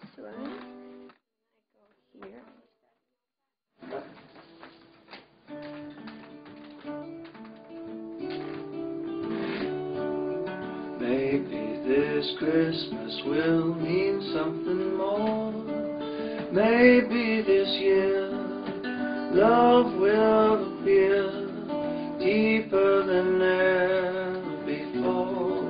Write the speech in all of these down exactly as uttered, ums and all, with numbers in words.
one. I go here. Maybe this Christmas will mean something more. Maybe this year love will appear deeper than ever before.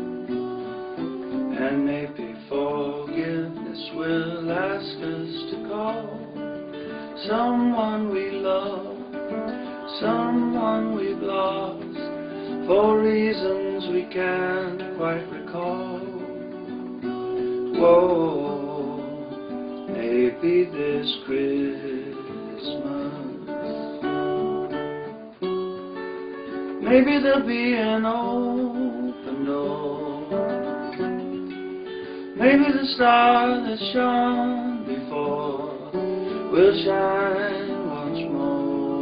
And maybe forgiveness will ask us to call someone we love, someone we've lost, for reasons we can't quite recall. Whoa, maybe this Christmas, maybe there'll be an open door. Maybe the star that shone before will shine once more.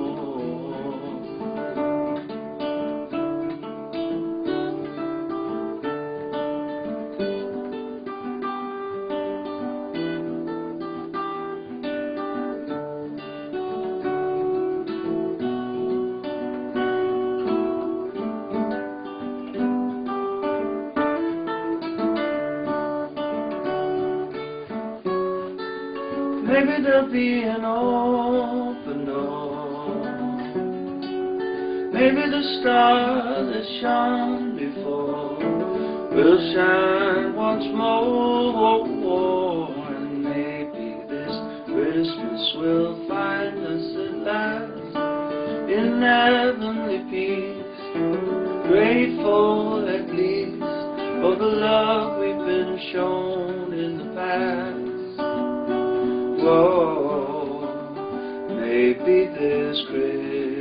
Maybe there'll be an open door. Maybe the star that shone before will shine once more. And maybe this Christmas will find us at last in heavenly peace, grateful at least for the love we've been shown in the past. Whoa, maybe this Christmas